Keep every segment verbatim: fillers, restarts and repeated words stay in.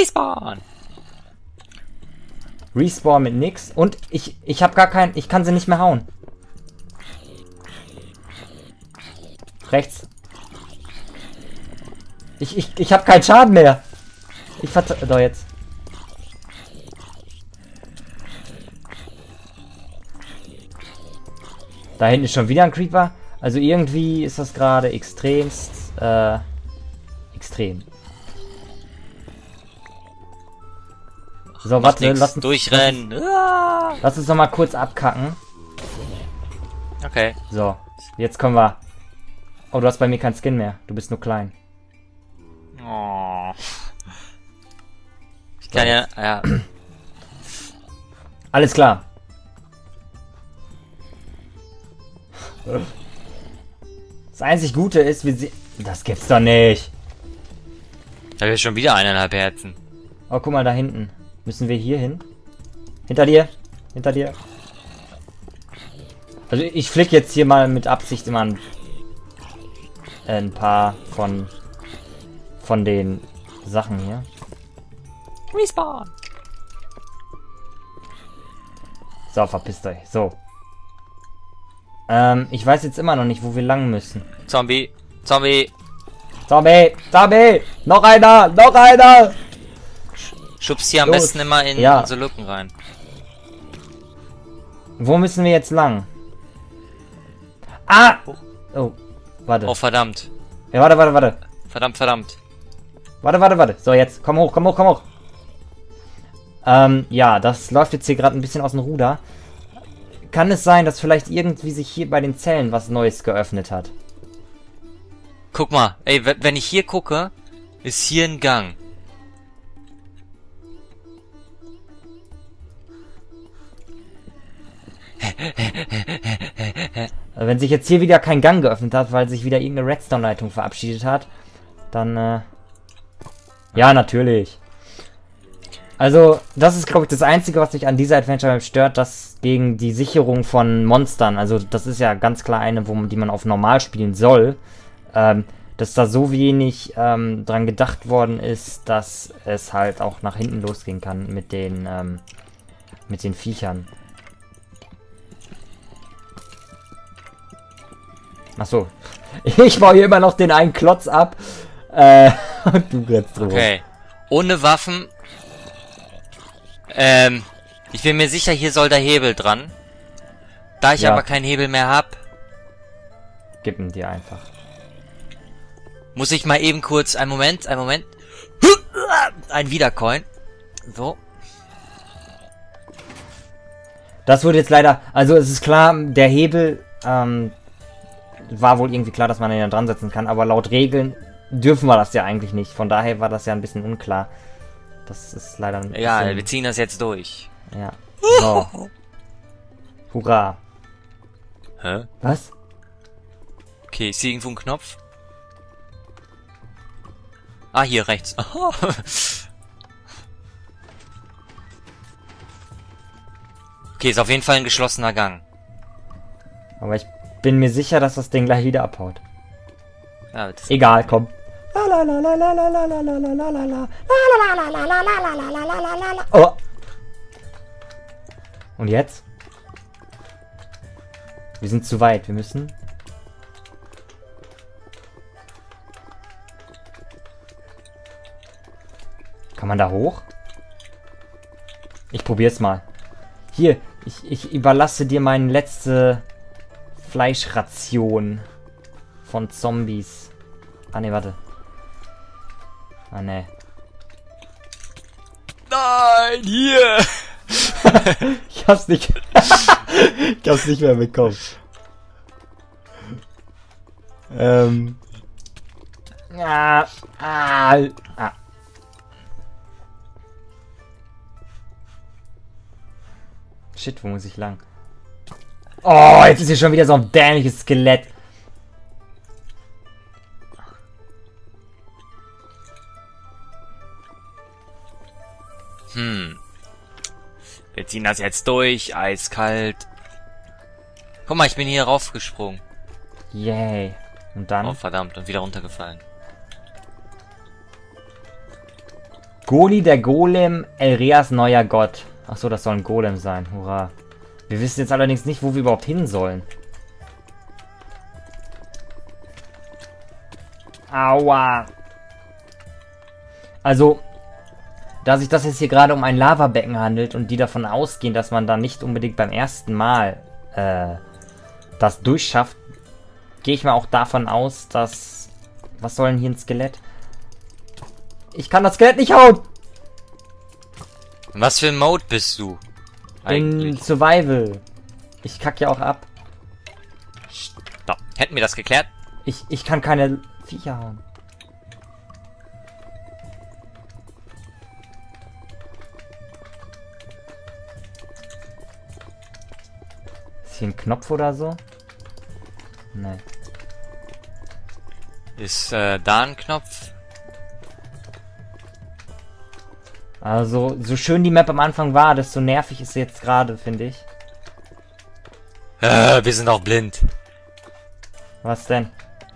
Respawn! Respawn mit nix. Und ich, ich habe gar keinen... Ich kann sie nicht mehr hauen. Rechts. Ich, ich, ich habe keinen Schaden mehr. Ich vert... Doch, jetzt. Da hinten ist schon wieder ein Creeper. Also irgendwie ist das gerade extremst... Äh, extrem. So, Macht warte, nix. lass uns... Durchrennen! Ah. Lass uns noch mal kurz abkacken. Okay. So, jetzt kommen wir... Oh, du hast bei mir keinen Skin mehr. Du bist nur klein. Oh. Ich kann ja... ja. Alles klar. Das einzig Gute ist, wir sehen... Das gibt's doch nicht. Da habe ich schon wieder eineinhalb Herzen. Oh, guck mal, da hinten. Müssen wir hier hin? Hinter dir. Hinter dir. Also ich flick jetzt hier mal mit Absicht immer ein, äh, ein paar von von den Sachen hier. Respawn! So, verpisst euch. So. Ähm, ich weiß jetzt immer noch nicht, wo wir lang müssen. Zombie! Zombie! Zombie! Zombie! Noch einer! Noch einer! Schubst hier am Los. besten immer in Ja. unsere Lücken rein. Wo müssen wir jetzt lang? Ah! Oh, warte. Oh, verdammt. Ja, warte, warte, warte. Verdammt, verdammt. Warte, warte, warte. So, jetzt. Komm hoch, komm hoch, komm hoch. Ähm, ja, das läuft jetzt hier gerade ein bisschen aus dem Ruder. Kann es sein, dass vielleicht irgendwie sich hier bei den Zellen was Neues geöffnet hat? Guck mal. Ey, w- wenn ich hier gucke, ist hier ein Gang. Wenn sich jetzt hier wieder kein Gang geöffnet hat, weil sich wieder irgendeine Redstone-Leitung verabschiedet hat, dann, äh... Ja, natürlich. Also, das ist, glaube ich, das Einzige, was mich an dieser Adventure Map stört, dass gegen die Sicherung von Monstern, also das ist ja ganz klar eine, wo man, die man auf normal spielen soll, ähm, dass da so wenig ähm, dran gedacht worden ist, dass es halt auch nach hinten losgehen kann mit den, ähm, mit den Viechern. Ach so. Ich baue hier immer noch den einen Klotz ab. Äh, und du grätst drüber. Okay. Ohne Waffen. Ähm, ich bin mir sicher, hier soll der Hebel dran. Da ich Ja. aber keinen Hebel mehr hab, Gib ihn dir einfach. muss ich mal eben kurz, einen Moment, einen Moment. Ein Wiedercoin. So. Das wurde jetzt leider, also es ist klar, der Hebel, ähm, war wohl irgendwie klar, dass man ihn da dran setzen kann, aber laut Regeln dürfen wir das ja eigentlich nicht. Von daher war das ja ein bisschen unklar. Das ist leider ein Egal, bisschen, wir ziehen das jetzt durch. ja. So. Hurra. Hä? Was? Okay, ist hier irgendwo ein Knopf? Ah, hier rechts. Aha. Okay, ist auf jeden Fall ein geschlossener Gang. Aber ich bin mir sicher, dass das Ding gleich wieder abhaut. Ja, das Egal, komm. Oh. Und jetzt? Wir sind zu weit. Wir müssen... Kann man da hoch? Ich probier's mal. Hier, ich, ich überlasse dir meine letzte Fleischration von Zombies. Ah ne, warte. Ah ne. Nein, hier! Ich hab's nicht. Ich hab's nicht mehr bekommen. Ähm. Ah, ah, ah. Shit, wo muss ich lang? Oh, jetzt ist hier schon wieder so ein dämliches Skelett. Hm. Wir ziehen das jetzt durch, eiskalt. Guck mal, ich bin hier raufgesprungen. Yay. Und dann? Oh, verdammt, und wieder runtergefallen. Goli, der Golem, Elreas neuer Gott. Achso, das soll ein Golem sein. Hurra. Wir wissen jetzt allerdings nicht, wo wir überhaupt hin sollen. Aua. Also, da sich das jetzt hier gerade um ein Lavabecken handelt und die davon ausgehen, dass man da nicht unbedingt beim ersten Mal äh, das durchschafft, gehe ich mal auch davon aus, dass... Was soll denn hier ein Skelett? Ich kann das Skelett nicht hauen! Was für ein Mode bist du? In Survival. Ich kack ja auch ab. Stopp. Hätten wir das geklärt? Ich, ich kann keine Viecher hauen. Ist hier ein Knopf oder so? Nee. Ist äh, da ein Knopf? Also, so schön die Map am Anfang war, desto nervig ist sie jetzt gerade, finde ich. Äh, wir sind auch blind. Was denn?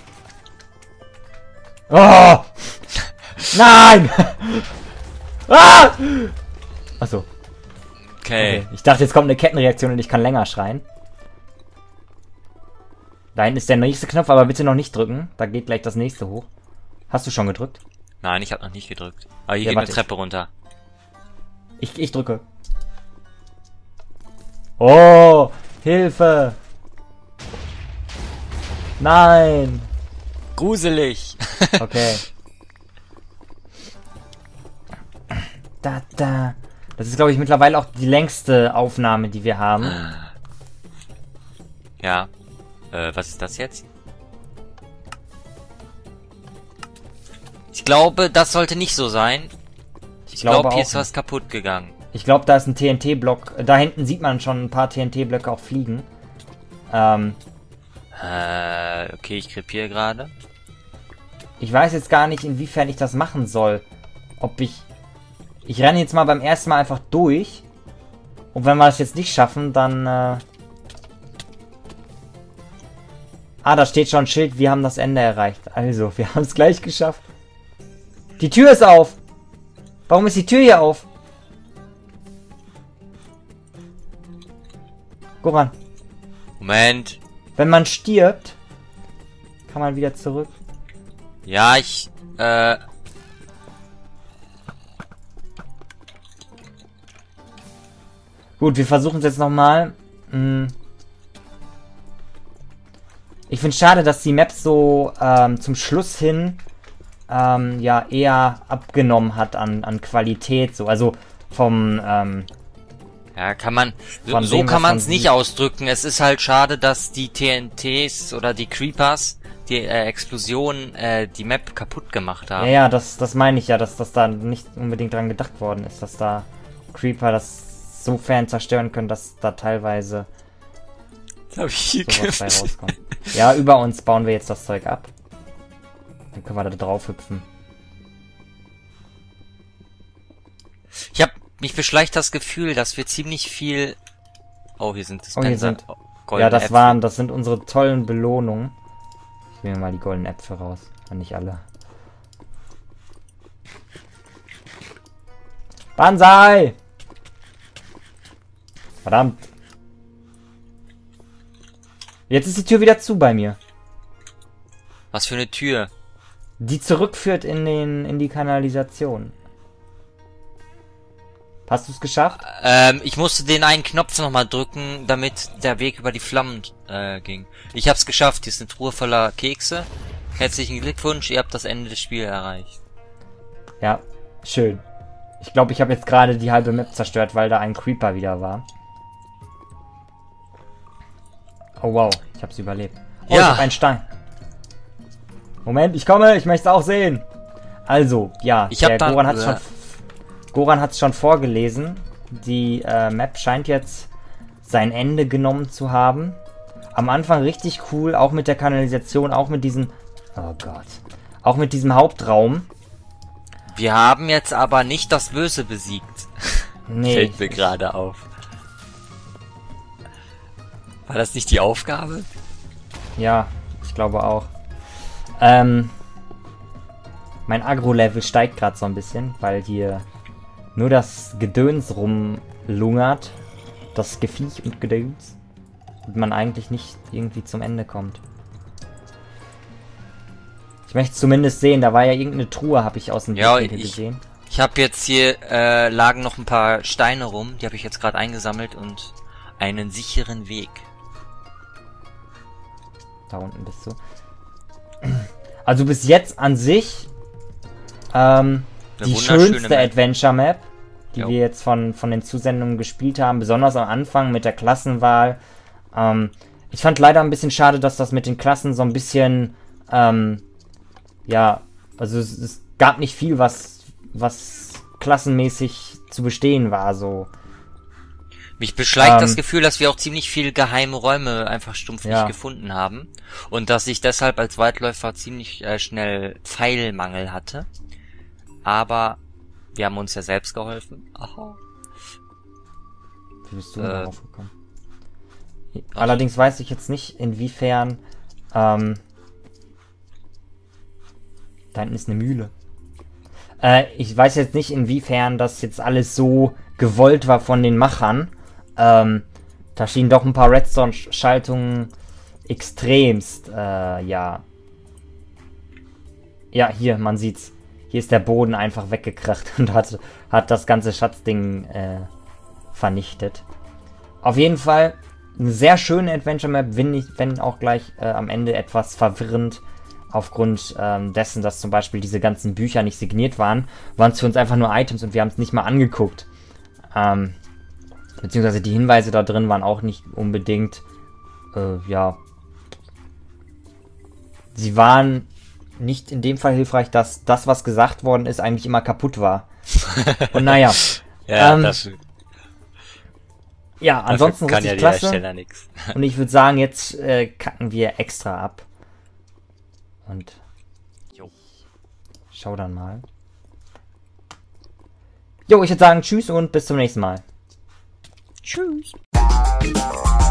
Oh! Nein! Ah! Achso. Okay. Okay. Ich dachte, jetzt kommt eine Kettenreaktion und ich kann länger schreien. Da hinten ist der nächste Knopf, aber bitte noch nicht drücken. Da geht gleich das nächste hoch. Hast du schon gedrückt? Nein, ich habe noch nicht gedrückt. Aber hier Ja, geht eine warte. Treppe runter. Ich, ich drücke. Oh! Hilfe! Nein! Gruselig. Okay. Da, da. Das ist, glaube ich, mittlerweile auch die längste Aufnahme, die wir haben. Ja. Äh, was ist das jetzt? Ich glaube, das sollte nicht so sein. Ich glaube, glaube hier auch ist was kaputt gegangen. Ich glaube, da ist ein T N T-Block. Da hinten sieht man schon ein paar T N T-Blöcke auch fliegen. Ähm, Äh, okay, ich krepiere gerade. ich weiß jetzt gar nicht, inwiefern ich das machen soll. Ob ich... Ich renne jetzt mal beim ersten Mal einfach durch. Und wenn wir das jetzt nicht schaffen, dann... Äh ah, da steht schon ein Schild, wir haben das Ende erreicht. Also, wir haben es gleich geschafft. Die Tür ist auf! Warum ist die Tür hier auf? Goran, Moment. wenn man stirbt, kann man wieder zurück. Ja, ich, äh... Gut, wir versuchen es jetzt nochmal. Ich finde es schade, dass die Map so ähm, zum Schluss hin ähm, ja eher abgenommen hat an, an Qualität. So, also vom ähm, Ja, kann man... So, Von so dem, kann was man es man nicht sieht. ausdrücken. Es ist halt schade, dass die T N Ts oder die Creepers, die äh, Explosionen, äh, die Map kaputt gemacht haben. ja, ja, das, das meine ich ja, dass das da nicht unbedingt dran gedacht worden ist, dass da Creeper das sofern zerstören können, dass da teilweise Das hab ich hier sowas bei gehört. rauskommt. Ja, über uns bauen wir jetzt das Zeug ab. Dann können wir da drauf hüpfen. Ich habe mich beschleicht das Gefühl, dass wir ziemlich viel... Oh, hier sind Oh, hier Dispenser. sind- Oh, goldene Ja, das Äpfel. waren, das sind unsere tollen Belohnungen. Ich will mir mal die goldenen Äpfel raus. Und nicht alle. Banzai! Verdammt. Jetzt ist die Tür wieder zu bei mir. Was für eine Tür. Die zurückführt in den, in die Kanalisation. Hast du es geschafft? Ähm, ich musste den einen Knopf nochmal drücken, damit der Weg über die Flammen äh, ging. Ich hab's geschafft. Hier ist eine Truhe voller Kekse. Herzlichen Glückwunsch, ihr habt das Ende des Spiels erreicht. Ja, schön. Ich glaube, ich habe jetzt gerade die halbe Map zerstört, weil da ein Creeper wieder war. Oh wow, ich habe es überlebt. Oh, Ja. ich hab einen Stein. Moment, ich komme, ich möchte es auch sehen. Also, ja, Ich hab der da- Goran hat schon Goran hat es schon vorgelesen. Die äh, Map scheint jetzt sein Ende genommen zu haben. Am Anfang richtig cool, auch mit der Kanalisation, auch mit diesem... Oh Gott. Auch mit diesem Hauptraum. Wir haben jetzt aber nicht das Böse besiegt. Nee. Fällt mir gerade auf. War das nicht die Aufgabe? Ja, ich glaube auch. Ähm, Mein Agro-Level steigt gerade so ein bisschen, weil hier nur das Gedöns rumlungert. Das Geviech und Gedöns. Und man eigentlich nicht irgendwie zum Ende kommt. Ich möchte zumindest sehen, da war ja irgendeine Truhe, habe ich aus dem Ja, Blickwinkel ich, gesehen. ich habe jetzt hier, äh, lagen noch ein paar Steine rum, die habe ich jetzt gerade eingesammelt und einen sicheren Weg. Da unten bist du. Also bis jetzt an sich ähm, die schönste Map. Adventure Map, die Jo. wir jetzt von, von den Zusendungen gespielt haben, besonders am Anfang mit der Klassenwahl. Ähm, ich fand leider ein bisschen schade, dass das mit den Klassen so ein bisschen, ähm, ja, also es, es gab nicht viel, was, was klassenmäßig zu bestehen war, so. Mich beschleicht Ähm, das Gefühl, dass wir auch ziemlich viele geheime Räume einfach stumpf Ja. nicht gefunden haben. Und dass ich deshalb als Waldläufer ziemlich äh, schnell Pfeilmangel hatte. Aber wir haben uns ja selbst geholfen. Aha. Wie bist du Äh, darauf gekommen? Allerdings weiß ich jetzt nicht, inwiefern, ähm, da hinten ist eine Mühle. Äh, ich weiß jetzt nicht, inwiefern das jetzt alles so gewollt war von den Machern. Ähm, da schienen doch ein paar Redstone-Schaltungen extremst, äh, ja. Ja, hier, man sieht's. Hier ist der Boden einfach weggekracht und hat, hat das ganze Schatzding, äh, vernichtet. Auf jeden Fall eine sehr schöne Adventure Map, wenn, nicht, wenn auch gleich äh, am Ende etwas verwirrend. Aufgrund ähm, dessen, dass zum Beispiel diese ganzen Bücher nicht signiert waren, waren es für uns einfach nur Items und wir haben es nicht mal angeguckt. Ähm, beziehungsweise die Hinweise da drin waren auch nicht unbedingt, äh, ja, sie waren nicht in dem Fall hilfreich, dass das, was gesagt worden ist, eigentlich immer kaputt war. Und naja. Ja, ähm, das ja, ansonsten kann ja richtig der klasse. Hersteller nix. Und ich würde sagen, jetzt äh, kacken wir extra ab. Und Jo. schau dann mal. Jo, ich würde sagen, tschüss und bis zum nächsten Mal. Tschüss.